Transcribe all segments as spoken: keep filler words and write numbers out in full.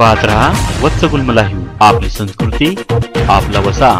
पाहत रहा वत्सगुल्म लाईव्ह, आपली संस्कृती आपला वसा।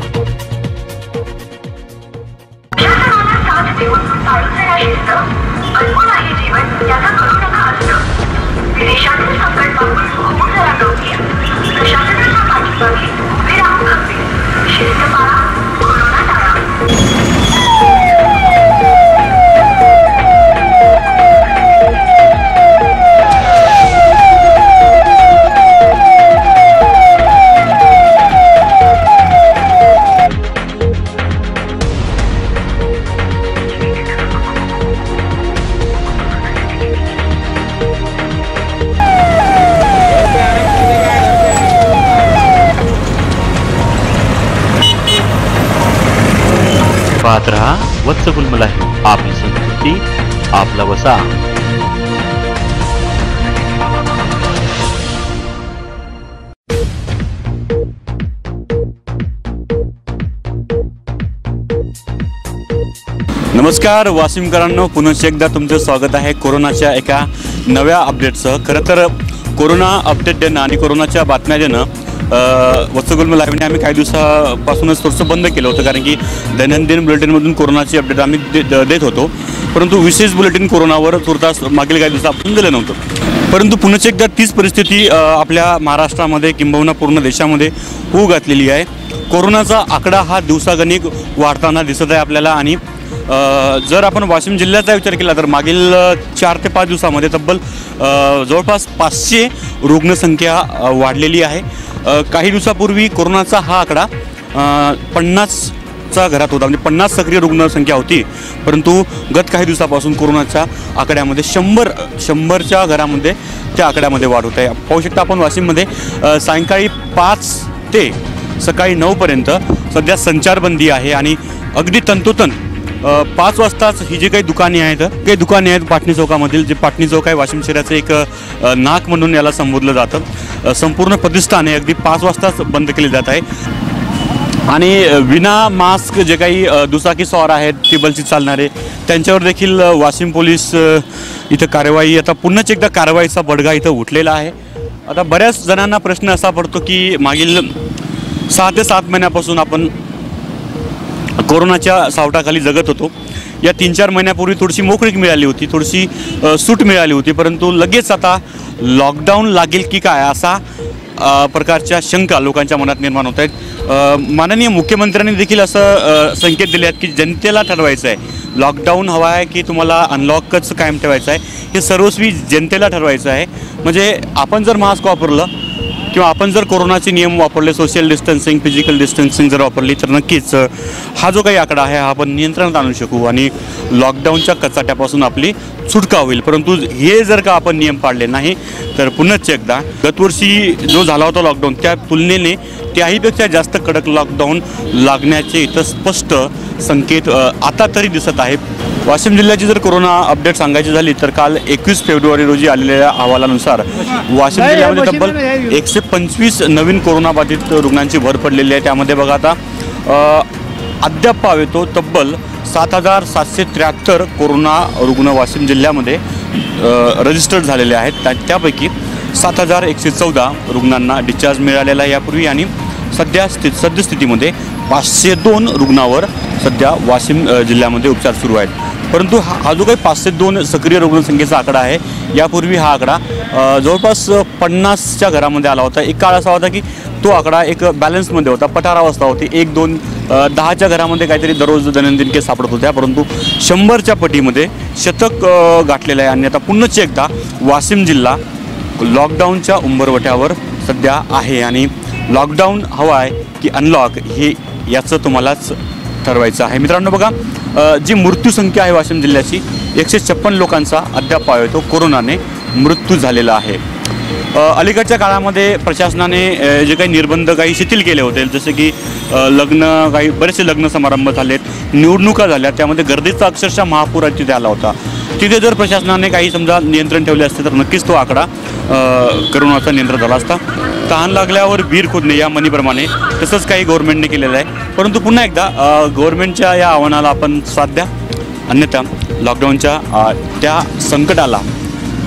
पाहत रहा वत्सगुल्म लाईव्ह, आपली संस्कृती आपला वसा। नमस्कार वाशिमकरांनो, पुन्हा एकदा तुमचं स्वागत आहे कोरोनाच्या एका नव्या अपडेटसह। खरं तर कोरोना अपडेट देणं आणि कोरोनाच्या बातम्या देणं वत्सगुल्म लाईव्हने आम्ही काही दिवसापासूनच थोडंसं बंद केलं होतं, कारण की दैनंदिन बुलेटिनमधून कोरोनाची अपडेट आम्ही दे देत होतो, परंतु विशेष बुलेटिन कोरोनावर तुर्तास मागील काही दिवसापासून दिलं नव्हतं। परंतु पुन्हा एकदा तीच परिस्थिती आपल्या महाराष्ट्रामध्ये किंबहुना पूर्ण देशामध्ये होऊ घातलेली आहे। कोरोनाचा आकडा हा दिवसागणिक वाढताना दिसत आहे आपल्याला, आणि जर आपण वाशिम जिल्ह्याचा विचार केला तर मागील चार ते पाच दिवसामध्ये तब्बल जवळपास पाचशे रुग्णसंख्या वाढलेली आहे। काही दिवसापूर्वी कोरोनाचा हा आकडा पन्नासच्या घरात होता, म्हणजे पन्नास सक्रिय रुग्णसंख्या होती, परंतु गत काही दिवसापासून कोरोनाच्या आकड्यामध्ये शंभर शंभरच्या घरामध्ये त्या आकड्यामध्ये वाढ होत आहे। पाहू शकता आपण वाशिममध्ये सायंकाळी पाच ते सकाळी नऊपर्यंत सध्या संचारबंदी आहे, आणि अगदी तंतोतंत पाच वाजताच ही जी काही दुकाने आहेत काही दुकाने आहेत पाटणी चौकामधील, जे पाटणी चौक आहे वाशिम शहराचं एक नाक म्हणून याला संबोधलं जातं, संपूर्ण प्रतिष्ठाने अगदी पाच वाजताच बंद केली जात आहे। आणि विना मास्क जे काही दुचाकी स्वार आहेत टेबलची चालणारे, त्यांच्यावर देखील वाशिम पोलीस इथं कारवाई, आता पुन्हाच एकदा कारवाईचा बडगा इथं उठलेला आहे। आता बऱ्याच जणांना प्रश्न असा पडतो की मागील सहा ते सात महिन्यापासून आपण कोरोनाच्या सावटाखाली जगत होतो, या तीन चार महिन्यापूर्वी थोडीशी मोकळीक मिळाली होती, थोडीशी सूट मिळाली होती, परंतु लगेच आता लॉकडाऊन लागेल की काय असा प्रकारच्या शंका लोकांच्या मनात निर्माण होत आहेत। माननीय मुख्यमंत्र्यांनी देखील असं संकेत दिले आहेत की जनतेला ठरवायचं आहे लॉकडाऊन हवा आहे की तुम्हाला अनलॉकच कायम ठेवायचं आहे, हे सर्वस्वी जनतेला ठरवायचं आहे। म्हणजे आपण जर मास्क वापरलं किंवा आपण जर कोरोनाचे नियम वापरले, सोशल डिस्टन्सिंग, फिजिकल डिस्टन्सिंग जर वापरली, तर नक्कीच हा जो काही आकडा आहे हा आपण नियंत्रणात आणू शकू आणि लॉकडाऊनच्या कचाट्यापासून आपली सुटका होईल। परंतु हे जर का आपण नियम पाळले नाही तर पुन्हाच एकदा गतवर्षी जो झाला होता लॉकडाऊन त्या तुलनेने त्याहीपेक्षा जास्त कडक लॉकडाऊन लागण्याचे इथं स्पष्ट संकेत आता तरी दिसत आहेत। वाशिम जिल्ह्याची जर कोरोना अपडेट सांगायची झाली तर काल एकवीस फेब्रुवारी रोजी आलेल्या अहवालानुसार वाशिम जिल्ह्यामध्ये तब्बल एकशे पंचवीस नवीन कोरोनाबाधित रुग्णांची भर पडलेली आहे। त्यामध्ये बघा आता अद्याप पाव येतो तब्बल सात हजार सातशे त्र्याहत्तर कोरोना रुग्ण वाशिम जिल्ह्यामध्ये रजिस्टर्ड झालेले आहेत, त्यापैकी सात हजार एकशे चौदा रुग्णांना डिस्चार्ज मिळालेला आहे यापूर्वी, आणि सध्या स्थित सद्यस्थितीमध्ये पाचशे दोन रुग्णावर सध्या वाशिम जिल्ह्यामध्ये उपचार सुरू आहेत। परंतु हा हा जो काही पाचशे दोन सक्रिय रुग्णसंख्येचा आकडा आहे, यापूर्वी हा आकडा जवळपास पन्नासच्या घरामध्ये आला होता। एक काळ असा होता की तो आकडा एक बॅलन्समध्ये होता, पठारावस्था होती, एक दोन दहाच्या घरामध्ये काहीतरी दररोज दैनंदिन केस सापडत होत्या, परंतु शंभरच्या पटीमध्ये शतक गाठलेलं आहे। आणि आता पुन्हाच एकदा वाशिम जिल्हा लॉकडाऊनच्या उंबरवट्यावर सध्या आहे, आणि लॉकडाऊन हवा आहे की अनलॉक हे याचं तुम्हालाच ठरवायचं आहे। मित्रांनो बघा, जी मृत्यूसंख्या आहे वाशिम जिल्ह्याची एकशे छप्पन लोकांचा अद्याप पाव येतो कोरोनाने मृत्यू झालेला आहे। अलीकडच्या काळामध्ये प्रशासनाने जे काही निर्बंध काही शिथिल केले होते, जसे की लग्न काही बरेचसे लग्न समारंभ झालेत, निवडणुका झाल्या, त्यामध्ये गर्दीचा अक्षरशः महापूर तिथे आला होता। तिथे जर प्रशासनाने काही समजा नियंत्रण ठेवले असते तर नक्कीच तो आकडा कोरोनाचा नियंत्रण झाला असता। तहान लागल्यावर वीर खोदणे या म्हणीप्रमाणे तसंच काही गव्हर्नमेंटने केलेलं आहे, परंतु पुन्हा एकदा गव्हर्नमेंटच्या या आव्हानाला आपण साथ द्या, अन्यथा लॉकडाऊनच्या त्या संकटाला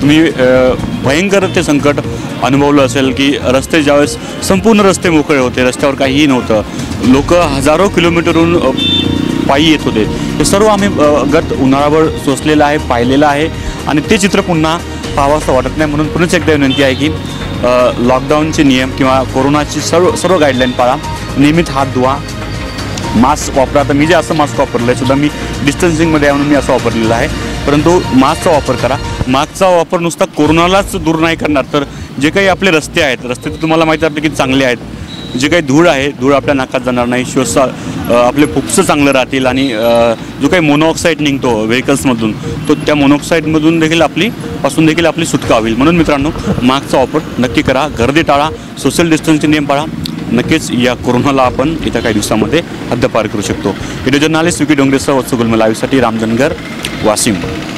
तुम्ही अ, भयंकर ते संकट अनुभवलं असेल की रस्ते ज्यावेळेस संपूर्ण रस्ते मोकळे होते, रस्त्यावर काहीही नव्हतं, लोक हजारो किलोमीटरहून अ, पायी येत होते, हे सर्व आम्ही अ, गत उन्हाळाभर सोसलेलं आहे, पाहिलेलं आहे आणि ते चित्र पुन्हा पाहावंसं वाटत नाही. म्हणून पुन्हा एकदा विनंती आहे की अ, लॉकडाऊनचे नियम किंवा कोरोनाची सर्व सर्व गाईडलाईन पाळा, नियमित हात धुवा, मास्क वापरा. तर मी जे असं मास्क वापरलं आहे सुद्धा मी डिस्टन्सिंगमध्ये आहे म्हणून मी असं वापरलेलं आहे, परंतु मास्कचा वापर करा. मास्कचा वापर नुसता कोरोनालाच दूर नाही करणार, तर जे काही आपले रस्ते आहेत, रस्ते तर तुम्हाला माहिती आहे आपले किती चांगले आहेत, जे काही धूळ आहे धूळ आपल्या नाकात जाणार नाही, श्वास आपले फुफ्सं चांगलं राहतील आणि अ, जो काही मोनॉक्साईड निघतो व्हेकल्समधून तो त्या मोनॉक्साईडमधून देखील आपली पासून देखील आपली सुटका होईल. म्हणून मित्रांनो, मास्कचा वापर नक्की करा, गर्दी टाळा, सोशल डिस्टन्सचे नियम पाळा. नक्कीच या कोरोनाला आपण येत्या काही दिवसामध्ये हद्दपार करू शकतो. व्हिडिओ जर्नालिस्ट विकी डोंगरेसह वत्स गुलम लाईव्हसाठी रामधनगर, वाशिम.